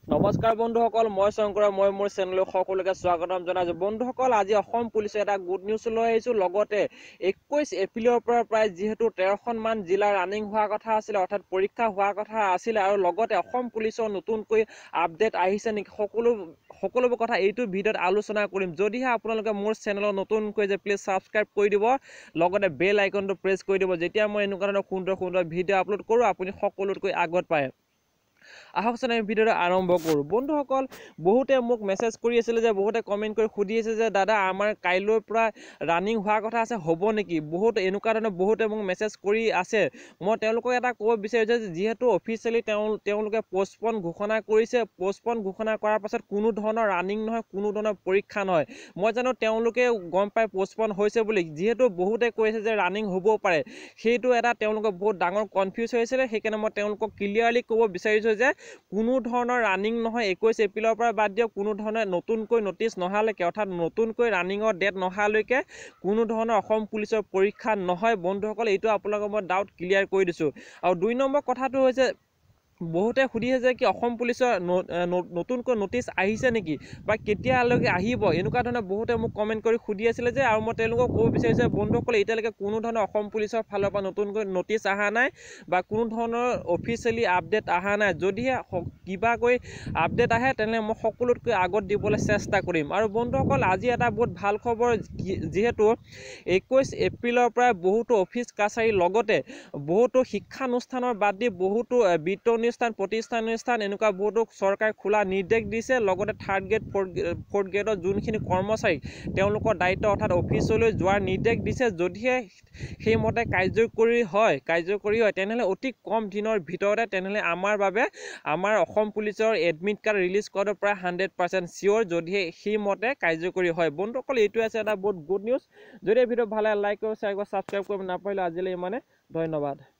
নমস্কাৰ বন্ধুসকল, মই শংকৰ, মই মোৰ চেনেললৈ সকলোকে স্বাগতম জনাইছো। বন্ধুসকল, আজি অসম পুলিচে এটা গুড নিউজ লৈ আহিছো। লগতে 21 এপ্ৰিলৰ পৰা প্ৰায় যিহেতু 13খন মান জিলা ৰানিং হোৱাৰ কথা আছিলে, অৰ্থাৎ পৰীক্ষা হোৱাৰ কথা আছিলে, আৰু লগতে অসম পুলিচৰ নতুনকৈ আপডেট আহিছে নেকি, সকলোবোৰ কথা এইটো ভিডিঅ'ত আলোচনা কৰিম। যদিহে আপোনালোকে মোৰ চেনেলত নতুনকৈ যে প্লিজ ছাবস্ক্ৰাইব কৰি দিব, লগতে বেল আইকনটো প্ৰেছ কৰি দিব। যেতিয়া মই এনেকুৱা ধৰণৰ সুন্দৰ ভিডিঅ' আপলোড কৰোঁ, আপুনি সকলোতকৈ আগত পায়। আহকচোন আমি ভিডিঅ'টো আৰম্ভ কৰোঁ। বন্ধুসকল, বহুতে মোক মেছেজ কৰি আছিলে, যে বহুতে কমেণ্ট কৰি সুধি আছে যে দাদা আমাৰ কাইলৈৰ পৰা ৰানিং হোৱাৰ কথা আছে, হ'ব নেকি? এনেকুৱা ধৰণৰ বহুতে মোক মেছেজ কৰি আছে। মই তেওঁলোকক এটা ক'ব বিচাৰিছোঁ যে যিহেতু অফিচিয়েলি তেওঁলোকে পষ্টপন ঘোষণা কৰিছে, পষ্টপন ঘোষণা কৰাৰ পাছত কোনো ধৰণৰ ৰানিং নহয়, কোনো ধৰণৰ পৰীক্ষা নহয়। মই জানো তেওঁলোকে গম পাই পষ্টপন হৈছে বুলি, যিহেতু বহুতে কৈছে যে ৰানিং হ'বও পাৰে, সেইটো এটা তেওঁলোকৰ বহুত ডাঙৰ কনফিউজ হৈছিলে। সেইকাৰণে মই তেওঁলোকক ক্লিয়াৰলি ক'ব বিচাৰিছোঁ যে কোনো ধৰণৰ ৰানিং নহয়। 21 এপ্ৰিলৰ পৰা বাদ দিয়ক, কোনো ধৰণৰ নতুনকৈ নটিচ নহালৈকে, অৰ্থাৎ নতুনকৈ ৰানিঙৰ ডেট নহালৈকে কোনো ধৰণৰ অসম পুলিচৰ পৰীক্ষা নহয়। বন্ধুসকল, এইটো আপোনালোকক মই ডাউট ক্লিয়াৰ কৰি দিছোঁ। আৰু 2 নম্বৰ কথাটো হৈছে, বহুতে সুধিছে যে কি অসম পুলিচৰ নতুনকৈ নটিচ আহিছে নেকি, বা কেতিয়ালৈকে আহিব, এনেকুৱা ধৰণৰ বহুতে মোক কমেণ্ট কৰি সুধি আছিলে যে, আৰু মই তেওঁলোকক ক'ব বিচাৰিছোঁ যে বন্ধুসকল, এতিয়ালৈকে কোনো ধৰণৰ অসম পুলিচৰ ফালৰ পৰা নতুনকৈ নটিচ অহা নাই, বা কোনো ধৰণৰ অফিচিয়েলি আপডেট অহা নাই। যদিহে কিবাকৈ আপডেট আহে, তেনেহ'লে মই সকলোতকৈ আগত দিবলৈ চেষ্টা কৰিম। আৰু বন্ধুসকল, আজি এটা বহুত ভাল খবৰ, যিহেতু 21 এপ্ৰিলৰ পৰা বহুতো অফিচ কাছাৰীৰ লগতে বহুতো শিক্ষানুষ্ঠানৰ বাদ দি বহুতো বিত্ত প্ৰতিষ্ঠান এনেকুৱা বহুতো চৰকাৰে খোলা নিৰ্দেশ দিছে। লগতে 3rd গ্ৰেড 4th গ্ৰেডৰ যোনখিনি কৰ্মচাৰী তেওঁলোকৰ দায়িত্ব, অৰ্থাৎ অফিচলৈ যোৱাৰ নিৰ্দেশ দিছে। যদিহে সেইমতে কাৰ্যকৰী হয়, তেনেহ'লে অতি কম দিনৰ ভিতৰতে তেনেহ'লে আমাৰ অসম পুলিচৰ এডমিট কাৰ্ড ৰিলিজ কৰাটো প্ৰায় 100% চিয়'ৰ, যদিহে সেইমতে কাৰ্যকৰী হয়। বন্ধুসকল, এইটোৱে আছে এটা বহুত গুড নিউজ। যদি ভিডিঅ' ভাল লাগে লাইক কৰিব, শ্বেয়াৰ কৰিব, ছাবস্ক্ৰাইব কৰিব নাপাহৰিলে। আজিলৈ ইমানে, ধন্যবাদ।